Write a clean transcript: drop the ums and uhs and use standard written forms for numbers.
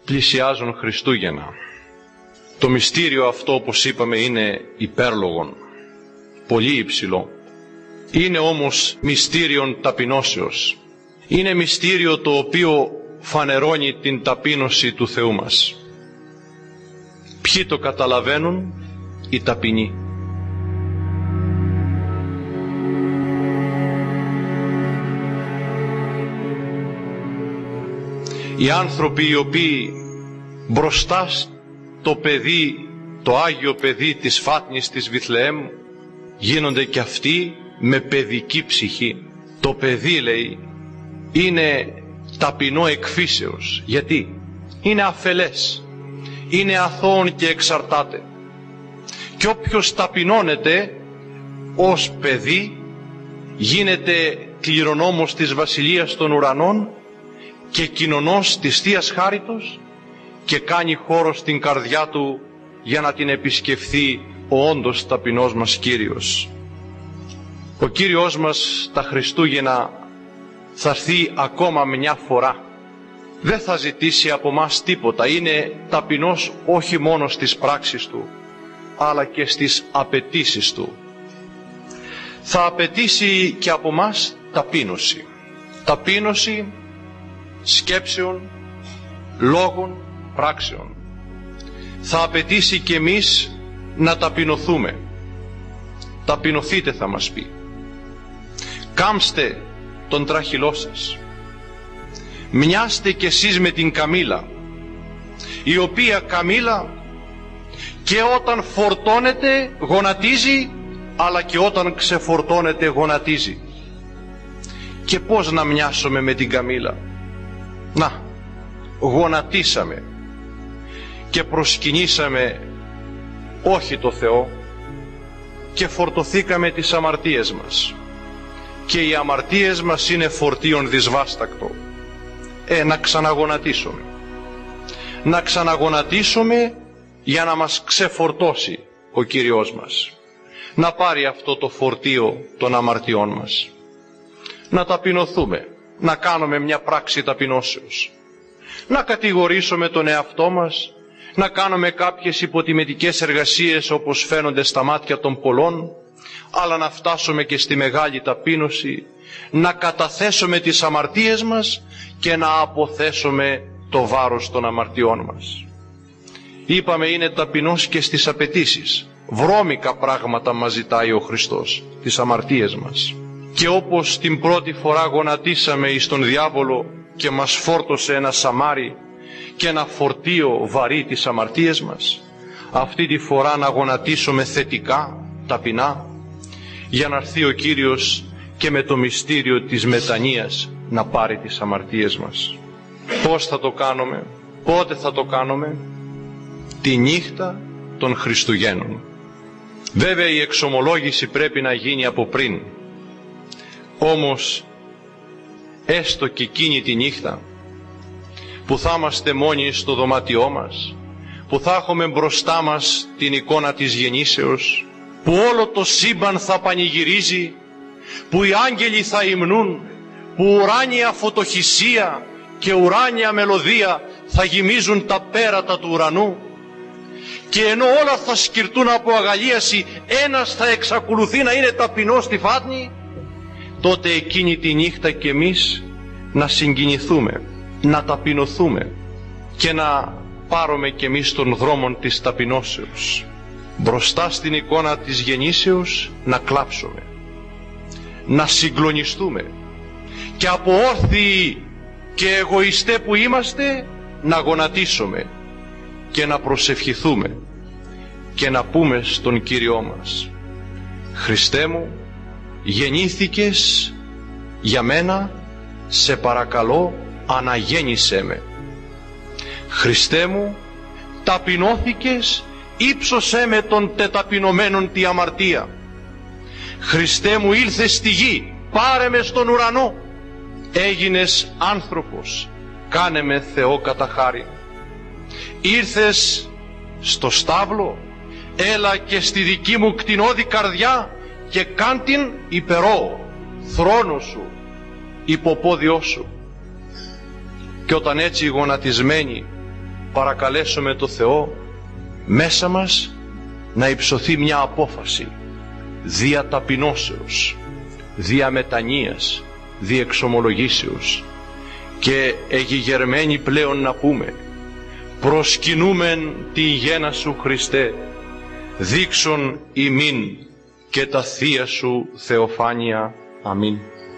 Πλησιάζουν Χριστούγεννα. Το μυστήριο αυτό, όπως είπαμε, είναι υπέρλογον, πολύ υψηλό. Είναι όμως μυστήριον ταπεινώσεως. Είναι μυστήριο το οποίο φανερώνει την ταπείνωση του Θεού μας. Ποιοι το καταλαβαίνουν? Οι ταπεινοί. Οι άνθρωποι οι οποίοι μπροστά στο παιδί, το Άγιο Παιδί της Φάτνης της Βιθλεέμ, γίνονται και αυτοί με παιδική ψυχή. Το παιδί, λέει, είναι ταπεινό εκφύσεως. Γιατί? Είναι αφελές, είναι αθώον και εξαρτάται. Και όποιος ταπεινώνεται ως παιδί γίνεται κληρονόμος της Βασιλείας των Ουρανών και κοινωνός της Θείας Χάριτος και κάνει χώρο στην καρδιά του για να την επισκεφθεί ο όντως ταπεινός μας Κύριος. Ο Κύριος μας τα Χριστούγεννα θα έρθει ακόμα μια φορά. Δεν θα ζητήσει από μας τίποτα. Είναι ταπεινός όχι μόνο στις πράξεις του, αλλά και στις απαιτήσεις του. Θα απαιτήσει και από μας ταπείνωση. Ταπείνωση σκέψεων, λόγων, πράξεων. Θα απαιτήσει και εμείς να ταπεινωθούμε. Ταπεινωθείτε, θα μας πει. Κάμψτε τον τράχυλό σας. Μοιάστε κι εσείς με την καμήλα, η οποία καμήλα και όταν φορτώνεται γονατίζει, αλλά και όταν ξεφορτώνεται γονατίζει. Και πώς να μοιάσουμε με την καμήλα? Να, γονατίσαμε και προσκυνήσαμε όχι το Θεό και φορτωθήκαμε τις αμαρτίες μας. Και οι αμαρτίες μας είναι φορτίον δυσβάστακτο. Να ξαναγονατίσουμε. Να ξαναγονατίσουμε για να μας ξεφορτώσει ο Κύριος μας. Να πάρει αυτό το φορτίο των αμαρτιών μας. Να ταπεινωθούμε. Να κάνουμε μια πράξη ταπεινώσεως. Να κατηγορήσουμε τον εαυτό μας. Να κάνουμε κάποιες υποτιμητικές εργασίες όπως φαίνονται στα μάτια των πολλών. Αλλά να φτάσουμε και στη μεγάλη ταπείνωση. Να καταθέσουμε τις αμαρτίες μας και να αποθέσουμε το βάρος των αμαρτιών μας. Είπαμε είναι ταπεινός και στις απαιτήσεις. Βρώμικα πράγματα μας ζητάει ο Χριστός, τις αμαρτίες μας. Και όπως την πρώτη φορά γονατίσαμε εις τον διάβολο και μας φόρτωσε ένα σαμάρι και ένα φορτίο βαρύ τις αμαρτίες μας, αυτή τη φορά να γονατίσουμε θετικά, ταπεινά, για να έρθει ο Κύριος και με το μυστήριο της μετανοίας να πάρει τις αμαρτίες μας. Πώς θα το κάνουμε? Πότε θα το κάνουμε? Τη νύχτα των Χριστουγέννων. Βέβαια η εξομολόγηση πρέπει να γίνει από πριν. Όμως έστω και εκείνη τη νύχτα που θα είμαστε μόνοι στο δωμάτιό μας, που θα έχουμε μπροστά μας την εικόνα της γεννήσεως, που όλο το σύμπαν θα πανηγυρίζει, που οι άγγελοι θα υμνούν, που ουράνια φωτοχυσία και ουράνια μελωδία θα γεμίζουν τα πέρατα του ουρανού, και ενώ όλα θα σκυρτούν από αγαλίαση, ένας θα εξακολουθεί να είναι ταπεινός στη φάτνη, τότε εκείνη τη νύχτα και εμείς να συγκινηθούμε, να ταπεινωθούμε και να πάρουμε και εμείς τον δρόμο της ταπεινώσεως. Μπροστά στην εικόνα της γεννήσεως να κλάψουμε, να συγκλονιστούμε και από όρθιοι και εγωιστέ που είμαστε να γονατίσουμε και να προσευχηθούμε και να πούμε στον Κύριό μας: Χριστέ μου, γεννήθηκες για μένα, σε παρακαλώ αναγέννησέ με. Χριστέ μου, ταπεινώθηκες, ύψωσέ με των τεταπεινωμένων τη αμαρτία. Χριστέ μου, ήλθες στη γη, πάρε με στον ουρανό. Έγινες άνθρωπος, κάνε με Θεό κατά χάρη. Ήρθες στο στάβλο, έλα και στη δική μου κτηνώδη καρδιά και κάν την υπερώ, θρόνο σου, υποπόδιό σου. Και όταν έτσι γονατισμένοι παρακαλέσουμε το Θεό μέσα μας να υψωθεί μια απόφαση δια ταπεινώσεως, δια μετανοίας, δια εξομολογήσεως, και εγηγερμένοι πλέον να πούμε: προσκυνούμεν τη γέννα σου Χριστέ, δείξον ημίν και τα θεία σου θεοφάνεια. Αμήν.